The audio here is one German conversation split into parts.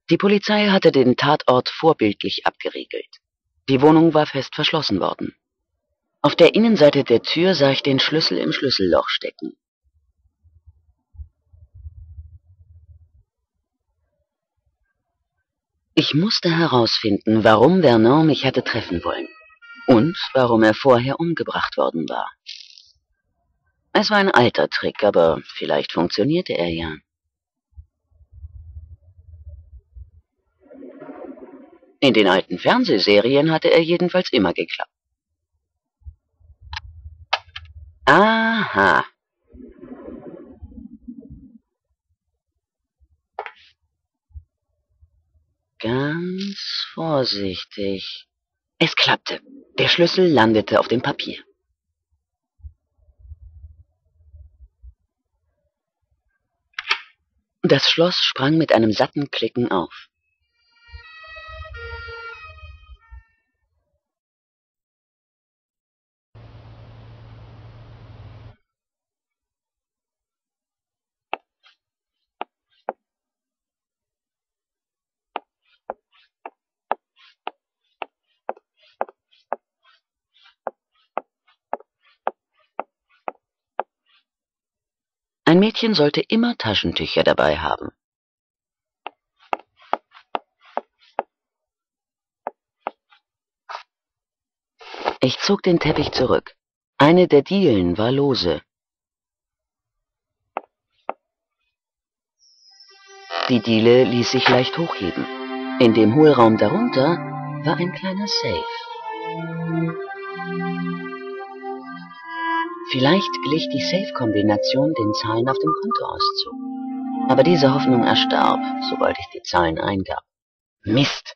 Die Polizei hatte den Tatort vorbildlich abgeriegelt. Die Wohnung war fest verschlossen worden. Auf der Innenseite der Tür sah ich den Schlüssel im Schlüsselloch stecken. Ich musste herausfinden, warum Vernon mich hatte treffen wollen und warum er vorher umgebracht worden war. Es war ein alter Trick, aber vielleicht funktionierte er ja. In den alten Fernsehserien hatte er jedenfalls immer geklappt. Aha. Ganz vorsichtig. Es klappte. Der Schlüssel landete auf dem Papier. Das Schloss sprang mit einem satten Klicken auf. Ein Mädchen sollte immer Taschentücher dabei haben. Ich zog den Teppich zurück. Eine der Dielen war lose. Die Diele ließ sich leicht hochheben. In dem Hohlraum darunter war ein kleiner Safe. Vielleicht glich die Safe-Kombination den Zahlen auf dem Kontoauszug. Aber diese Hoffnung erstarb, sobald ich die Zahlen eingab. Mist!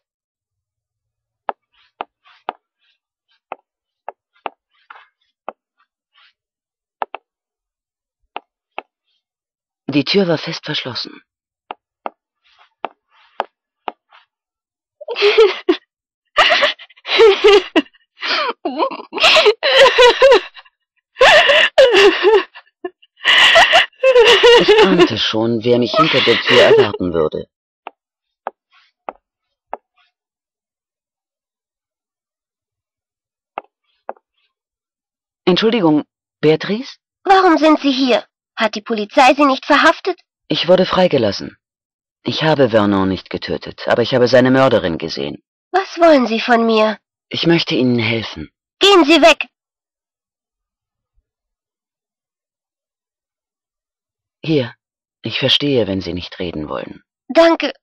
Die Tür war fest verschlossen. Ich ahnte schon, wer mich hinter der Tür erwarten würde. Entschuldigung, Beatrice? Warum sind Sie hier? Hat die Polizei Sie nicht verhaftet? Ich wurde freigelassen. Ich habe Vernon nicht getötet, aber ich habe seine Mörderin gesehen. Was wollen Sie von mir? Ich möchte Ihnen helfen. Gehen Sie weg! Hier, ich verstehe, wenn Sie nicht reden wollen. Danke.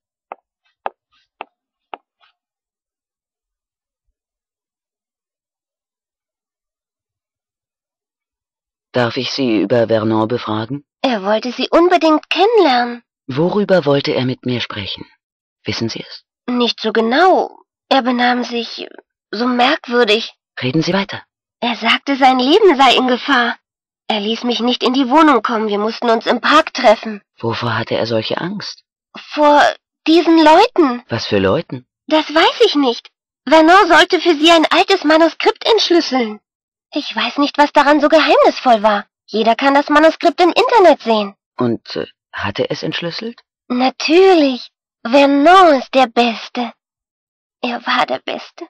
Darf ich Sie über Vernon befragen? Er wollte Sie unbedingt kennenlernen. Worüber wollte er mit mir sprechen? Wissen Sie es? Nicht so genau. Er benahm sich so merkwürdig. Reden Sie weiter. Er sagte, sein Leben sei in Gefahr. Er ließ mich nicht in die Wohnung kommen. Wir mussten uns im Park treffen. Wovor hatte er solche Angst? Vor diesen Leuten. Was für Leuten? Das weiß ich nicht. Vernon sollte für Sie ein altes Manuskript entschlüsseln. Ich weiß nicht, was daran so geheimnisvoll war. Jeder kann das Manuskript im Internet sehen. Und hat er es entschlüsselt? Natürlich. Vernon ist der Beste. Er war der Beste.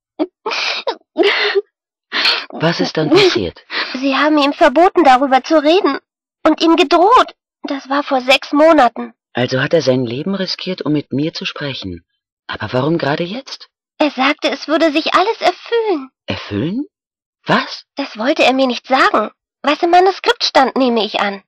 Was ist dann passiert? Sie haben ihm verboten, darüber zu reden. Und ihm gedroht. Das war vor 6 Monaten. Also hat er sein Leben riskiert, um mit mir zu sprechen. Aber warum gerade jetzt? Er sagte, es würde sich alles erfüllen. Erfüllen? Was? Das wollte er mir nicht sagen. Was im Manuskript stand, nehme ich an.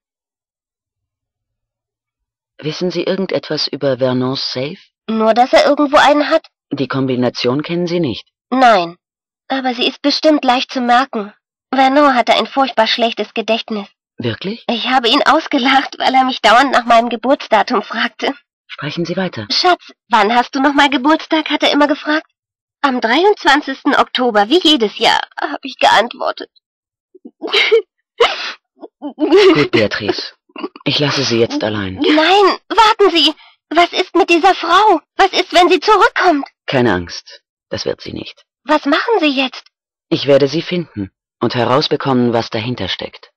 Wissen Sie irgendetwas über Vernons Safe? Nur, dass er irgendwo einen hat? Die Kombination kennen Sie nicht. Nein. Aber sie ist bestimmt leicht zu merken. Vernon hatte ein furchtbar schlechtes Gedächtnis. Wirklich? Ich habe ihn ausgelacht, weil er mich dauernd nach meinem Geburtsdatum fragte. Sprechen Sie weiter. Schatz, wann hast du nochmal Geburtstag, hat er immer gefragt. Am 23. Oktober, wie jedes Jahr, habe ich geantwortet. Gut, Beatrice. Ich lasse Sie jetzt allein. Nein, warten Sie. Was ist mit dieser Frau? Was ist, wenn sie zurückkommt? Keine Angst. Das wird sie nicht. Was machen Sie jetzt? Ich werde sie finden und herausbekommen, was dahinter steckt.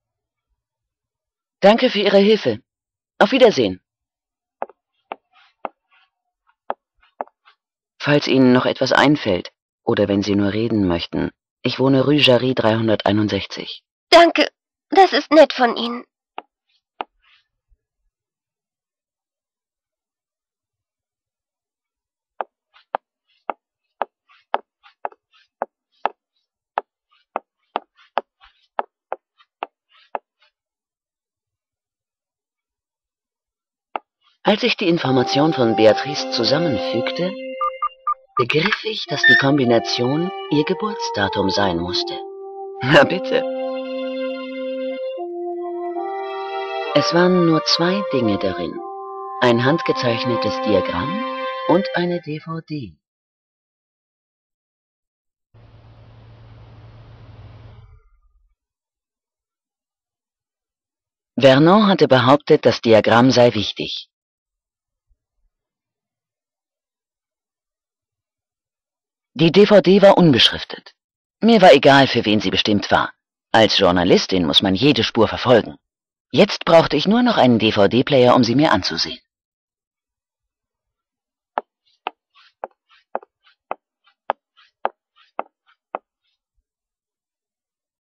Danke für Ihre Hilfe. Auf Wiedersehen. Falls Ihnen noch etwas einfällt, oder wenn Sie nur reden möchten. Ich wohne Rue Jarry 361. Danke, das ist nett von Ihnen. Als ich die Information von Beatrice zusammenfügte, begriff ich, dass die Kombination ihr Geburtsdatum sein musste. Na bitte. Es waren nur 2 Dinge darin. Ein handgezeichnetes Diagramm und eine DVD. Vernon hatte behauptet, das Diagramm sei wichtig. Die DVD war unbeschriftet. Mir war egal, für wen sie bestimmt war. Als Journalistin muss man jede Spur verfolgen. Jetzt brauchte ich nur noch einen DVD-Player, um sie mir anzusehen.